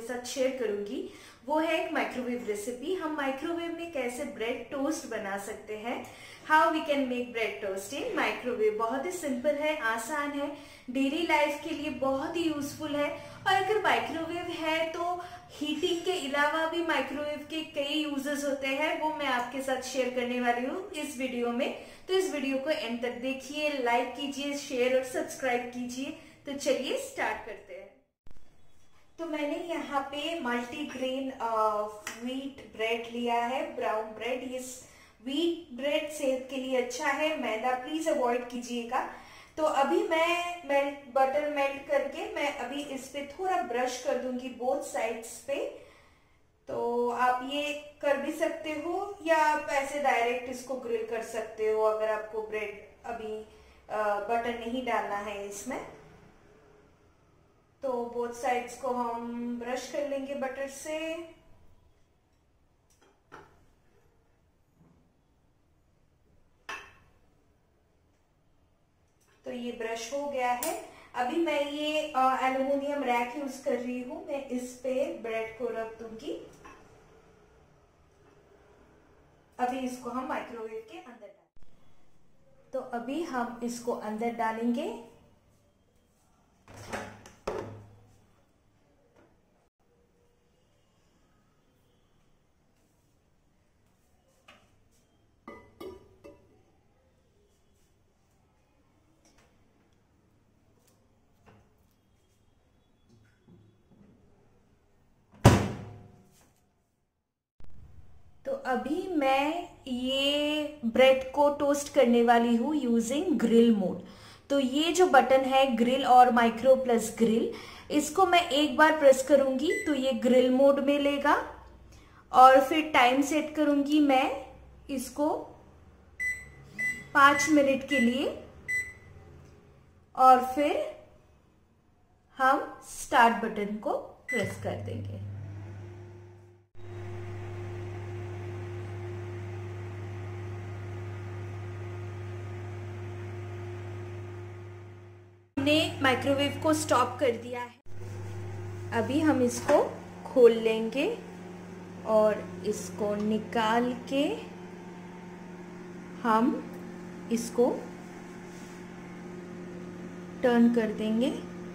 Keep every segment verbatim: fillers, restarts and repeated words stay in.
साथ शेयर करूंगी वो है एक माइक्रोवेव रेसिपी। हम माइक्रोवेव में कैसे ब्रेड टोस्ट बना सकते हैं, how we can make bread toast in microwave. बहुत ही सिंपल है, आसान है, डेली लाइफ के लिए बहुत ही यूजफुल है। और अगर माइक्रोवेव है तो हीटिंग के अलावा भी माइक्रोवेव के कई यूजेस होते हैं, वो मैं आपके साथ शेयर करने वाली हूँ इस वीडियो में। तो इस वीडियो को एंड तक देखिए, लाइक कीजिए, शेयर और सब्सक्राइब कीजिए। तो चलिए स्टार्ट करते हैं। तो मैंने यहाँ पे मल्टीग्रेन व्हीट ब्रेड लिया है, ब्राउन ब्रेड। ये व्हीट ब्रेड सेहत के लिए अच्छा है, मैदा प्लीज अवॉइड कीजिएगा। तो अभी मैं मेल्ट बटर मेल्ट करके मैं अभी इस पे थोड़ा ब्रश कर दूंगी बोथ साइड्स पे। तो आप ये कर भी सकते हो या आप ऐसे डायरेक्ट इसको ग्रिल कर सकते हो अगर आपको ब्रेड अभी बटर नहीं डालना है इसमें। तो बोथ साइड्स को हम ब्रश कर लेंगे बटर से। तो ये ब्रश हो गया है। अभी मैं ये एल्युमिनियम रैक यूज कर रही हूँ, मैं इस पे ब्रेड को रख दूंगी। अभी इसको हम माइक्रोवेव के अंदर डालेंगे। तो अभी हम इसको अंदर डालेंगे। तो अभी मैं ये ब्रेड को टोस्ट करने वाली हूँ यूजिंग ग्रिल मोड। तो ये जो बटन है ग्रिल और माइक्रो प्लस ग्रिल, इसको मैं एक बार प्रेस करूंगी तो ये ग्रिल मोड में लेगा और फिर टाइम सेट करूंगी मैं इसको पांच मिनट के लिए और फिर हम स्टार्ट बटन को प्रेस कर देंगे। हमने माइक्रोवेव को स्टॉप कर दिया है। अभी हम इसको खोल लेंगे और इसको निकाल के हम इसको टर्न कर देंगे।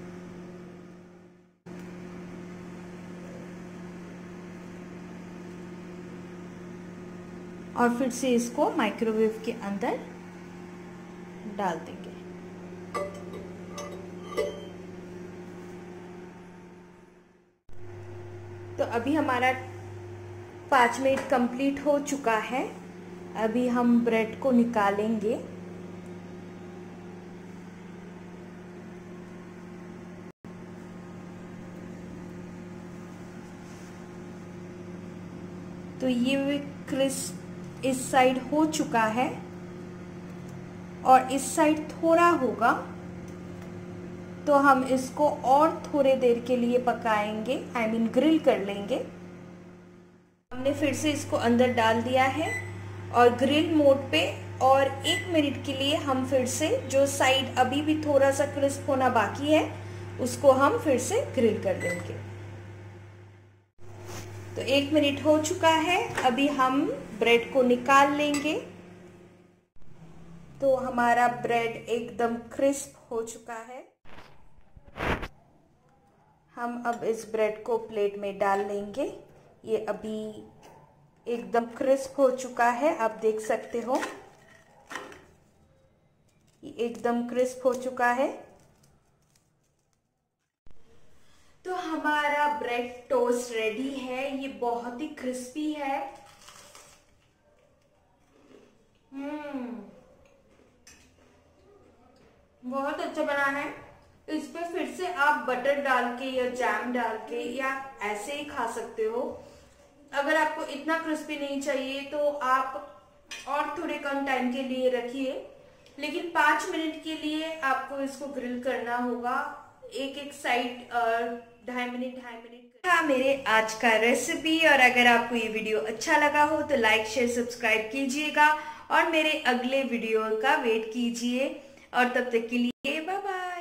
और फिर से इसको माइक्रोवेव के अंदर डाल देंगे। तो अभी हमारा पाँच मिनट कंप्लीट हो चुका है। अभी हम ब्रेड को निकालेंगे। तो ये क्रिस्प इस साइड हो चुका है और इस साइड थोड़ा होगा, तो हम इसको और थोड़े देर के लिए पकाएंगे, आई मीन ग्रिल कर लेंगे। हमने फिर से इसको अंदर डाल दिया है और ग्रिल मोड पे और एक मिनट के लिए हम फिर से जो साइड अभी भी थोड़ा सा क्रिस्प होना बाकी है उसको हम फिर से ग्रिल कर लेंगे। तो एक मिनट हो चुका है, अभी हम ब्रेड को निकाल लेंगे। तो हमारा ब्रेड एकदम क्रिस्प हो चुका है। हम अब इस ब्रेड को प्लेट में डाल लेंगे। ये अभी एकदम क्रिस्प हो चुका है, आप देख सकते हो ये एकदम क्रिस्प हो चुका है। तो हमारा ब्रेड टोस्ट रेडी है। ये बहुत ही क्रिस्पी है। हम्म बहुत अच्छा बना है। इस पे फिर से आप बटर डाल के या जैम डाल के या ऐसे ही खा सकते हो। अगर आपको इतना क्रिस्पी नहीं चाहिए तो आप और थोड़े कम टाइम के लिए रखिए, लेकिन पाँच मिनट के लिए आपको इसको ग्रिल करना होगा, एक एक साइड ढाई मिनट ढाई मिनट। हाँ, मेरे आज का रेसिपी। और अगर आपको ये वीडियो अच्छा लगा हो तो लाइक शेयर सब्सक्राइब कीजिएगा और मेरे अगले वीडियो का वेट कीजिए। और तब तक के लिए बाय बाय।